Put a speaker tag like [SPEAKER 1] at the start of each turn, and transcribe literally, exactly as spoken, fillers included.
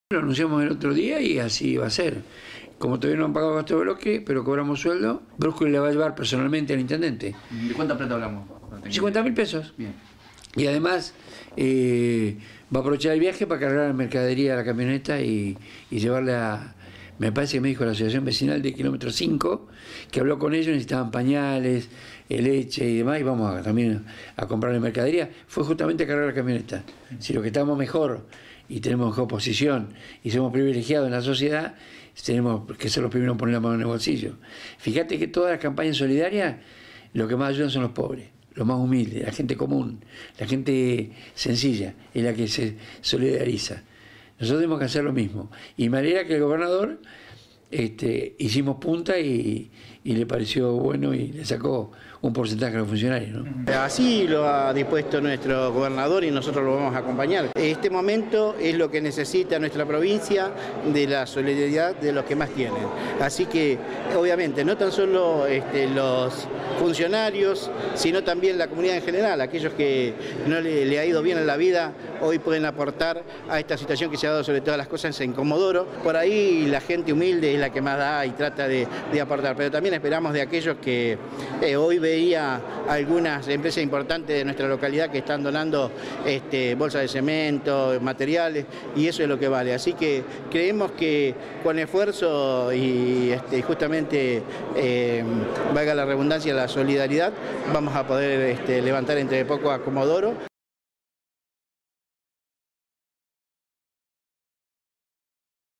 [SPEAKER 1] Lo anunciamos el otro día y así va a ser. Como todavía no han pagado gasto de bloque, pero cobramos sueldo, Brusco le va a llevar personalmente al intendente.
[SPEAKER 2] ¿De cuánta plata hablamos?
[SPEAKER 1] cincuenta mil pesos.
[SPEAKER 2] Bien.
[SPEAKER 1] Y además eh, va a aprovechar el viaje para cargar la mercadería a la camioneta y, y llevarla a... Me parece que me dijo la asociación vecinal de kilómetro cinco, que habló con ellos, necesitaban pañales, leche y demás, y vamos a, también a comprarle mercadería. Fue justamente a cargar la camioneta. Si lo que estamos mejor y tenemos mejor posición y somos privilegiados en la sociedad, tenemos que ser los primeros en poner la mano en el bolsillo. Fíjate que todas las campañas solidarias, lo que más ayudan son los pobres, los más humildes, la gente común, la gente sencilla, es la que se solidariza. Nosotros tenemos que hacer lo mismo. Y me alegra que el gobernador este, hicimos punta y, y le pareció bueno y le sacó un porcentaje a los funcionarios, ¿no?
[SPEAKER 3] Así lo ha dispuesto nuestro gobernador y nosotros lo vamos a acompañar. Este momento es lo que necesita nuestra provincia, de la solidaridad de los que más tienen. Así que, obviamente, no tan solo este, los funcionarios, sino también la comunidad en general, aquellos que no le, le ha ido bien en la vida, hoy pueden aportar a esta situación que se ha dado sobre todas las cosas en Comodoro. Por ahí la gente humilde es la que más da y trata de, de aportar, pero también esperamos de aquellos que eh, hoy veía algunas empresas importantes de nuestra localidad que están donando este, bolsas de cemento, materiales, y eso es lo que vale. Así que creemos que con esfuerzo y este, justamente, eh, valga la redundancia, la solidaridad, vamos a poder este, levantar entre poco a Comodoro.